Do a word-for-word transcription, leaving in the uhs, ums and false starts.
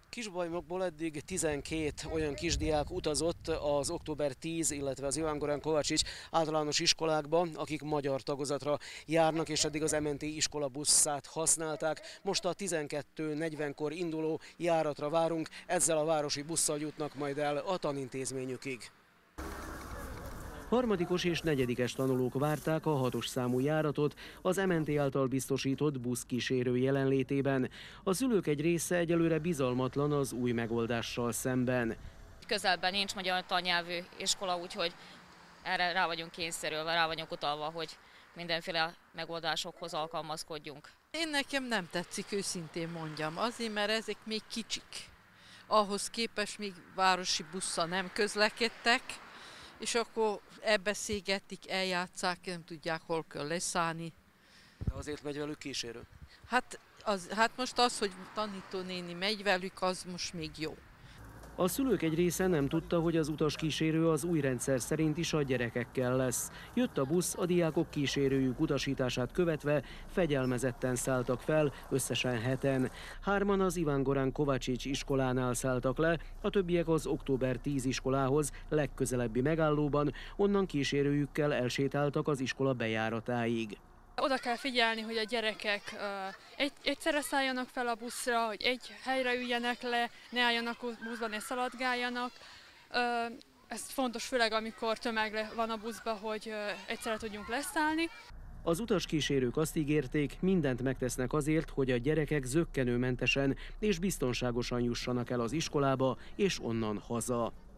Kisbajmokból eddig tizenkét olyan kisdiák utazott az október tíz, illetve az Iván Goran Kovácsics általános iskolákba, akik magyar tagozatra járnak, és eddig az em en té iskola buszát használták. Most a tizenkettő negyvenkor induló járatra várunk, ezzel a városi busszal jutnak majd el a tanintézményükig. Harmadikos és negyedikes tanulók várták a hatos számú járatot az em en té által biztosított buszkísérő jelenlétében. A szülők egy része egyelőre bizalmatlan az új megoldással szemben. Közelben nincs magyar tannyelvű iskola, úgyhogy erre rá vagyunk kényszerülve, rá vagyunk utalva, hogy mindenféle megoldásokhoz alkalmazkodjunk. Én nekem nem tetszik, őszintén mondjam, azért, mert ezek még kicsik. Ahhoz képest még városi busszal nem közlekedtek, és akkor elbeszélgetik, eljátszák, nem tudják, hol kell leszállni. De azért megy velük kísérő? Hát, az, hát most az, hogy tanítónéni megy velük, az most még jó. A szülők egy része nem tudta, hogy az utaskísérő az új rendszer szerint is a gyerekekkel lesz. Jött a busz, a diákok kísérőjük utasítását követve fegyelmezetten szálltak fel, összesen heten. Hárman az Iván Goran Kovácsics iskolánál szálltak le, a többiek az október tíz iskolához legközelebbi megállóban, onnan kísérőjükkel elsétáltak az iskola bejáratáig. Oda kell figyelni, hogy a gyerekek uh, egy, egyszerre szálljanak fel a buszra, hogy egy helyre üljenek le, ne álljanak buszban és szaladgáljanak. Uh, ez fontos, főleg amikor tömeg van a buszban, hogy uh, egyszerre tudjunk leszállni. Az utaskísérők azt ígérték, mindent megtesznek azért, hogy a gyerekek zökkenőmentesen és biztonságosan jussanak el az iskolába és onnan haza.